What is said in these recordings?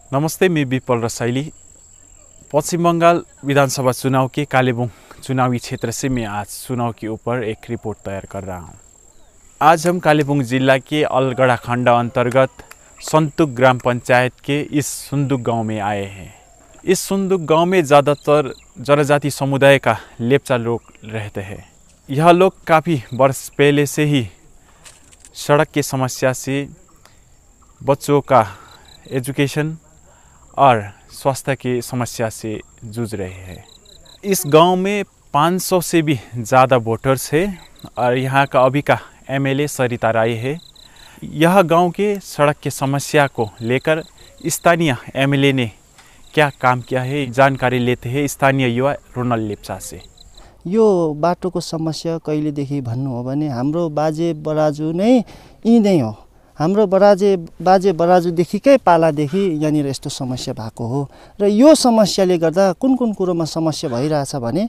नमस्ते, मैं विपल रसाइली। पश्चिम बंगाल विधानसभा चुनाव के कालेबुङ चुनावी क्षेत्र से मैं आज चुनाव के ऊपर एक रिपोर्ट तैयार कर रहा हूँ। आज हम कालेबुङ जिला के अलगढ़ा खंड अंतर्गत सन्तुक ग्राम पंचायत के इस सुन्दुक गांव में आए हैं। इस सुन्दुक गांव में ज़्यादातर जनजाति समुदाय का लेप्चा लोग रहते हैं। यह लोग काफ़ी वर्ष पहले से ही सड़क की समस्या से, बच्चों का एजुकेशन और स्वास्थ्य की समस्या से जूझ रहे हैं। इस गांव में 500 से भी ज़्यादा वोटर्स है और यहाँ का अभी का एमएलए सरिता राय है। यह गांव के सड़क की समस्या को लेकर स्थानीय एमएलए ने क्या काम किया है, जानकारी लेते हैं स्थानीय युवा रोनल लेप्चा से। यो बाटोको समस्या कहिलेदेखि भन्नु हो भने हाम्रो बाजे बराजु नै यी नै हो। हाम्रो बाजे बराजुदेखिकै पालादेखि यहाँनिर यस्तो समस्या भएको हो र यो समस्याले गर्दा कुन कुरोमा समस्या भइरहेछ भने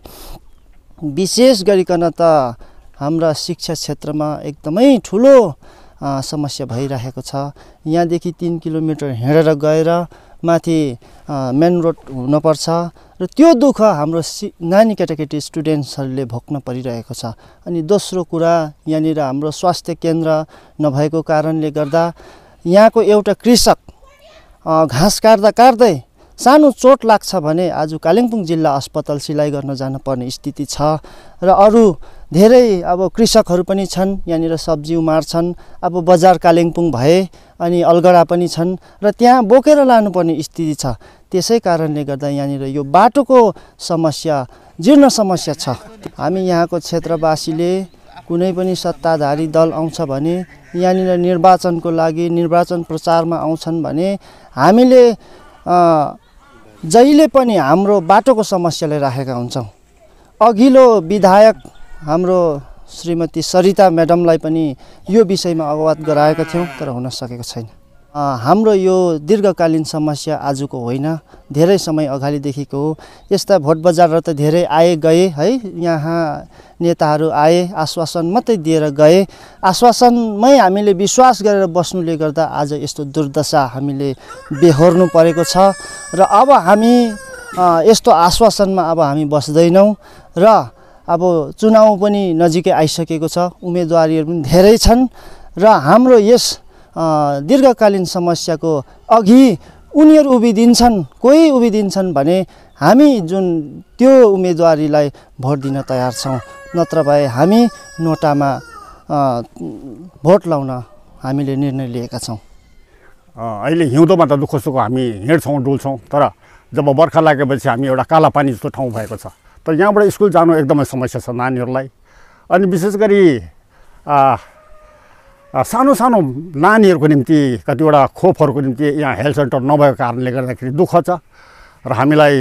विशेष गरिकन त हाम्रा शिक्षा क्षेत्रमा एकदमै ठुलो समस्या भइरहेको छ। यहाँदेखि 3 किलोमिटर हिँडेर गएर माथि मेन रोड हुनुपर्छ र त्यो दुःख हाम्रो नानी केटाकेटी स्टुडेन्ट्सहरूले भोग्न परिरहेको छ। अनि दोस्रो कुरा, यहाँनिर हाम्रो स्वास्थ्य केन्द्र नभएको कारणले गर्दा यहाँको एउटा कृषक घाँस काट्दै सानो चोट लाग्छ भने आज कालिम्पोङ जिल्ला अस्पताल सिलाइ गर्न जानुपर्ने स्थिति छ र अरू धेरै अब कृषकहरू पनि छन्, यहाँनिर सब्जी उमार्छन्। अब बजार कालिम्पोङ भए अनि अलगढा पनि छन् र त्यहाँ बोकेर लानुपर्ने स्थिति छ। त्यसै कारणले गर्दा यहाँनिर यो बाटोको समस्या जीर्ण समस्या छ। हामी यहाँको क्षेत्रवासीले कुनै पनि सत्ताधारी दल आउँछ भने यहाँनिर निर्वाचनको लागि निर्वाचन प्रचारमा आउँछन् भने हामीले जहिले पनि हाम्रो बाटोको समस्यालाई राखेका हुन्छौँ। अघिल्लो विधायक हाम्रो श्रीमती सरिता म्याडमलाई पनि यो विषयमा अवगत गराएका थियौँ तर हुन सकेको छैन। हाम्रो यो दीर्घकालीन समस्या आजको होइन, धेरै समय अगाडिदेखिको हो। यस्ता भोट बजार त धेरै आए गए है, यहाँ नेताहरू आए आश्वासन मात्रै दिएर गए। आश्वासनमै हामीले विश्वास गरेर बस्नुले गर्दा आज यस्तो दुर्दशा हामीले बेहोर्नु परेको छ र अब हामी यस्तो आश्वासनमा अब हामी बस्दैनौँ र अब चुनाव पनि नजिकै आइसकेको छ, उम्मेदवारीहरू पनि धेरै छन् र हाम्रो यस दीर्घकालीन समस्याको अघि उनीहरू उभिदिन्छन्, कोही उभिदिन्छन् भने हामी जुन त्यो उम्मेदवारीलाई भोट दिन तयार छौँ। नत्र भए हामी नोटामा भोट लाउन हामीले निर्णय लिएका छौँ। अहिले हिउँदोमा त दुःख सुख हामी हिँड्छौँ डुल्छौँ, तर जब बर्खा लागेपछि हामी एउटा काला पानी जस्तो ठाउँ भएको छ। तर यहाँबाट स्कुल जानु एकदमै समस्या छ नानीहरूलाई। अनि विशेष गरी सानो सानो नानीहरूको निम्ति कतिवटा खोपहरूको निम्ति यहाँ हेल्थ सेन्टर नभएको कारणले गर्दाखेरि दुःख छ र हामीलाई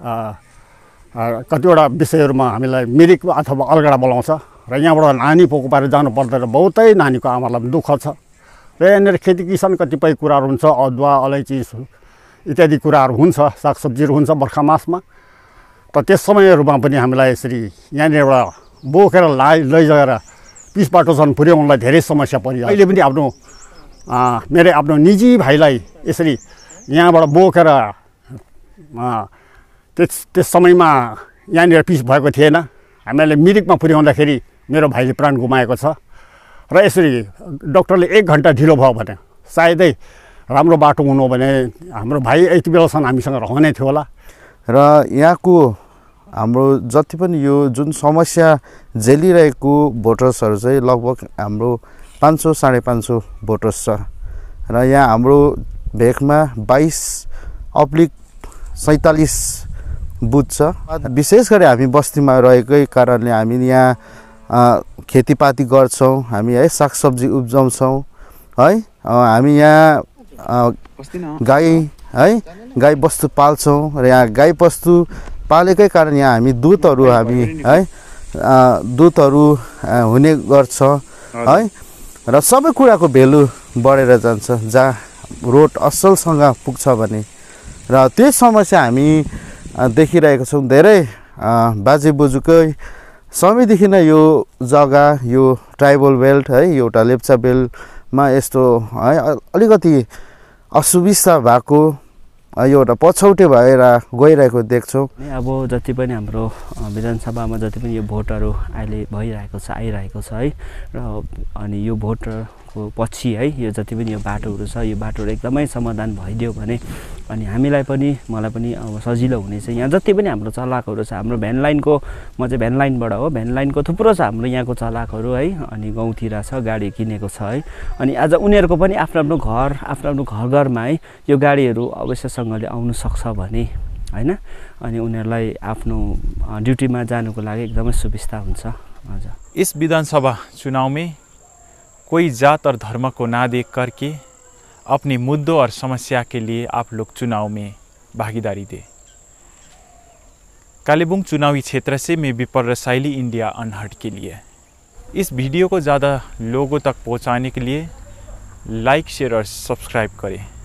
कतिवटा विषयहरूमा हामीलाई मिरिक अथवा अलगढा बोलाउँछ र यहाँबाट नानी पोको पारेर जानु पर्दैन। बहुतै नानीको आमालाई दुःख छ र यहाँनिर खेती किसान कतिपय कुराहरू हुन्छ, अदुवा अलैँची इत्यादि कुराहरू हुन्छ, सागसब्जीहरू हुन्छ बर्खा मासमा। त त्यस समयहरूमा पनि हामीलाई यसरी यहाँनिर एउटा बोकेर लैजाएर पिच बाटोसम्म पुर्याउनलाई धेरै समस्या परियो। अहिले पनि मेरो आफ्नो निजी भाइलाई यसरी यहाँबाट बोकेर त्यस समयमा यहाँनिर पिच भएको थिएन, हामीलाई मिरिकमा पुर्याउँदाखेरि मेरो भाइले प्राण गुमाएको छ र यसरी डक्टरले 1 घन्टा ढिलो भयो भने सायदै राम्रो बाटो हुनु हो भने हाम्रो भाइ यति बेलासम्म हामीसँग रहने थियो होला। र यहाँको हाम्रो जति पनि यो जुन समस्या झेलिरहेको भोटर्सहरू चाहिँ लगभग हाम्रो 500-550 भोटर्स छ र यहाँ हाम्रो भेकमा 22/47 बुथ छ। विशेष गरी हामी बस्तीमा रहेकै कारणले हामी यहाँ खेतीपाती गर्छौँ, हामी है सागसब्जी उब्जाउँछौँ है। हामी यहाँ गाई बस्तु पाल्छौँ र यहाँ गाई बस्तु पालेकै कारण यहाँ हामी दुधहरू हुने गर्छ है र सबै कुराको भेल्यु बढेर जान्छ जहाँ रोड असलसँग पुग्छ भने। र त्यो समस्या हामी देखिरहेका छौँ। धेरै बाजे बोजूकै समयदेखि नै यो जग्गा, यो ट्राइबल बेल्ट है, एउटा लेप्चा बेल्टमा यस्तो है अलिकति असुविस्ता भएको एउटा पछौटे भएर गइरहेको देख्छौँ। अब जति पनि हाम्रो विधानसभामा जति पनि यो भोटहरू अहिले भइरहेको छ आइरहेको छ है र अनि यो भोटको पछि है यो जति पनि यो बाटोहरू छ यो बाटोहरू एकदमै समाधान भइदियो भने अनि हामीलाई पनि मलाई पनि अब सजिलो हुनेछ। यहाँ जति पनि हाम्रो चलाकहरू छ हाम्रो भ्यान लाइनको म चाहिँ भ्यान लाइनबाट हो भ्यान लाइनको थुप्रो छ हाम्रो यहाँको चलाकहरू है अनि गाउँतिर छ गाडी किनेको छ है अनि आज उनीहरूको पनि आफ्नो आफ्नो घरमा है यो गाडीहरू अवश्यसँगले आउनु सक्छ भने हैन अनि उनीहरूलाई आफ्नो ड्युटीमा जानुको लागि एकदमै सुविस्ता हुन्छ। हजुर इस विधानसभा चुनाव में कोई जात और धर्म को ना देख करके अपने मुद्दों और समस्या के लिए आप लोग चुनाव में भागीदारी दें। कालेबुङ चुनावी क्षेत्र से मैं विपर रसाइली इंडिया अनहर्ड के लिए इस वीडियो को ज़्यादा लोगों तक पहुंचाने के लिए लाइक शेयर और सब्सक्राइब करें।